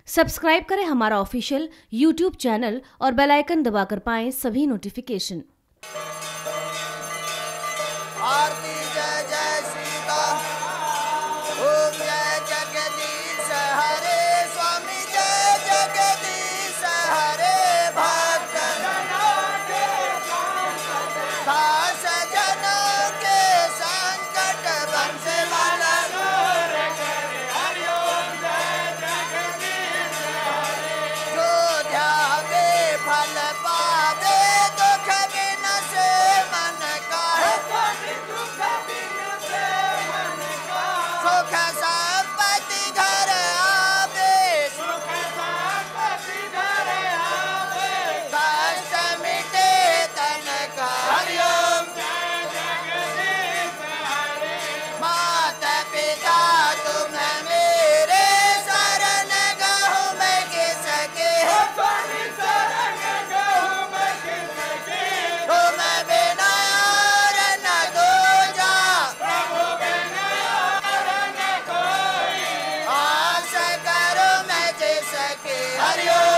Subscribe करें हमारा official YouTube channel और बेल आइकन दबाकर पाएं सभी नोटिफिकेशन। आरती जय जय सीता ओम जय जगदीश हरे स्वामी जय जगदीश हरे भक्त दास जनों के संकट वंश वाला जो ध्यावे फल पावे दुख विनाशे मन का सुख संपत्ति घर आवे कष्ट मिटे तन का हरिओम माता पिता तुम मेरे शरण गहो मैं किसके तुम बिना और न दूजा आस करो मैं जिसके हरिओम